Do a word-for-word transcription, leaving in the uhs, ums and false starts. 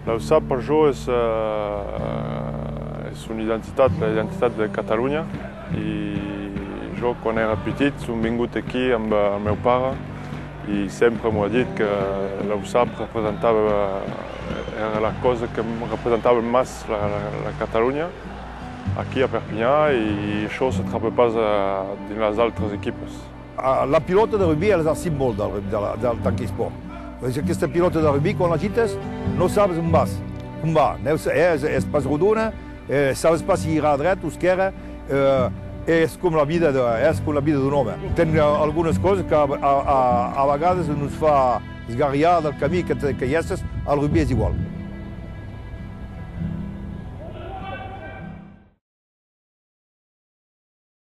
La U S A per jo és, uh, és una identitat, la identitat de Catalunya, i jo quan era petit som vingut aquí amb el meu pare i sempre m'ho ha dit que la U S A representava, era la cosa que representava més la, la, la Catalunya aquí a Perpinyà, i això se troba pas dins les altres equipes. La pilota de rugby és el símbol del, del, del tanquisport. Aquesta pilota de rugby, quan la gites, no saps on vas. On va. És, és pas rodona, eh, saps pas si irà a dret o esquerra, eh, és com la vida de, és com la vida d'un home. Ten algunes coses que a, a, a vegades ens fa esgarriar del camí que, que hi és, el rugby és igual.